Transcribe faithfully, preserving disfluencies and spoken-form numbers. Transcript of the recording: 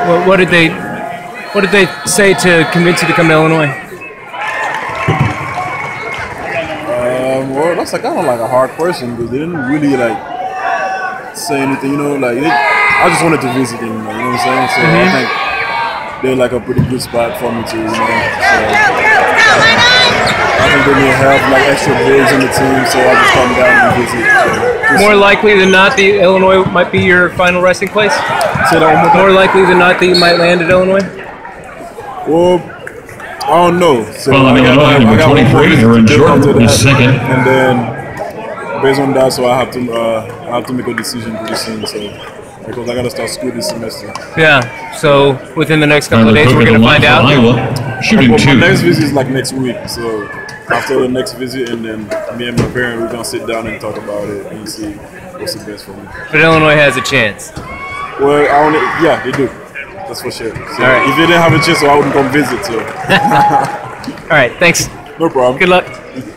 What, what did they What did they say to convince you to come to Illinois? Um, well, that's like kind of like a hard question because they didn't really like say anything. You know, like they, I just wanted to visit them. You know, you know what I'm saying? So mm-hmm. I think they're like a pretty good spot for me to. You know, so, I think they may have like extra bigs in the team, so I just come down and visit. So more likely than not, the Illinois might be your final resting place. Say that one more time. More likely than not that you might land at Illinois. Well, I don't know. So well, I Illinois, got, number twenty-three, Aaron Jordan is second. And then, based on that, so I have to uh, I have to make a decision pretty soon. So because I got to start school this semester. Yeah. So within the next couple of days, we're going to find out. Iowa, shooting well, two. My next visit is like next week. So after the next visit, and then me and my parents, we're gonna sit down and talk about it and see what's the best for me. But Illinois has a chance. Well, I only, yeah, they do. That's for sure. So all right. If they didn't have a chance, so I wouldn't come visit. So. All right, thanks. No problem. Good luck.